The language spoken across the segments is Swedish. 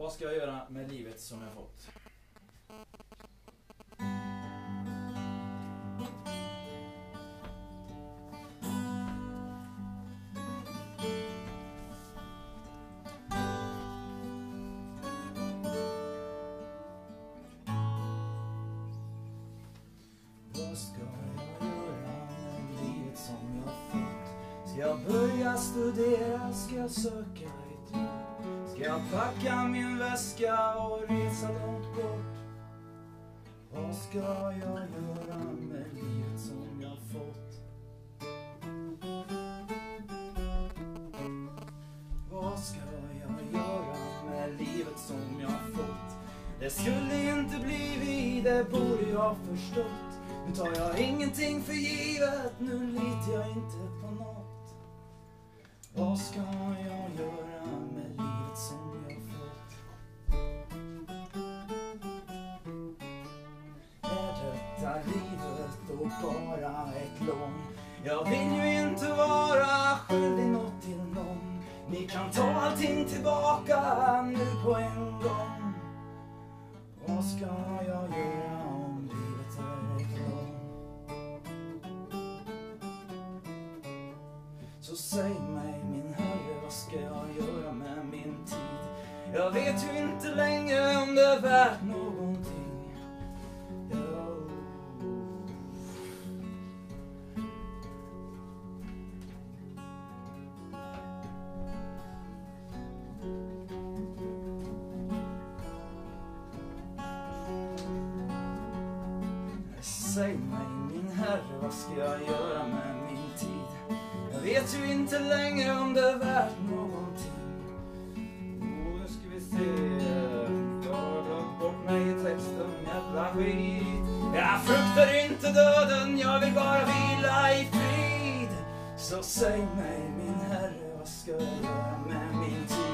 Vad ska jag göra med livet som jag fått? Vad ska jag göra med livet som jag fått? Ska jag börja studera? Ska jag söka ett jobb? Ska jag packa min väska och resa långt bort? Vad ska jag göra med livet som jag fått? Vad ska jag göra med livet som jag fått? Det skulle inte blivit, det borde jag förstått. Nu tar jag ingenting för givet, nu litar jag inte på något. Vad ska jag göra med livet som jag fått? Är detta livet och bara ett lån? Jag vill ju inte vara skyldig något till någon. Ni kan ta allting tillbaka nu på en gång. Vad ska jag göra om livet är ett lån? Så säg mig min herre, vad ska jag göra med min tid? Jag vet ju inte längre om det är värt någonting. Säg mig min herre, vad ska jag göra med min tid? Jag vet ju inte längre om det är värt någonting. Nu ska vi se. Jag har glömt bort mig i texten, jävla skit. Jag fruktar inte döden, jag vill bara vila i frid. Så säg mig min herre, vad ska jag göra med min tid?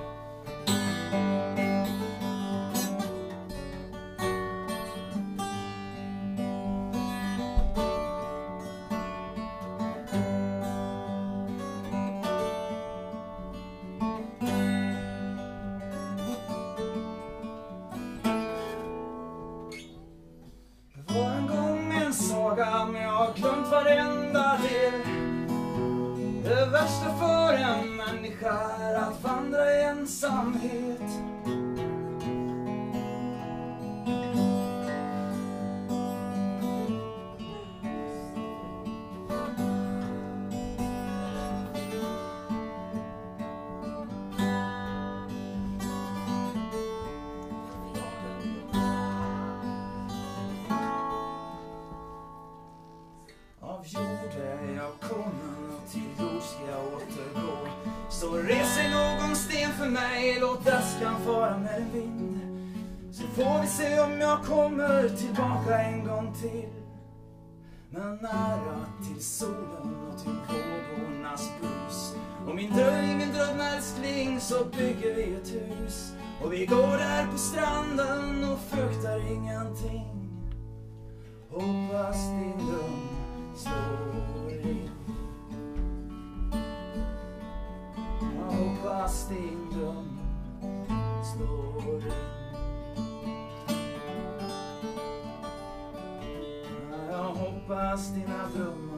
Men jag har glömt varenda del. Det värsta för en människa är att vandra i ensamhet. Av jord är jag kommen och till jord ska jag återgå. Så res sig någon sten för mig, låt askan fara med en vind. Så får vi se om jag kommer tillbaka en gång till. Men nära till solen och till vågornas brus. Och min dröm älskling, så bygger vi ett hus. Och vi går där på stranden och fruktar ingenting. Hoppas din dröm slår in. Jag hoppas din dröm slår in. Jag hoppas dina drömmar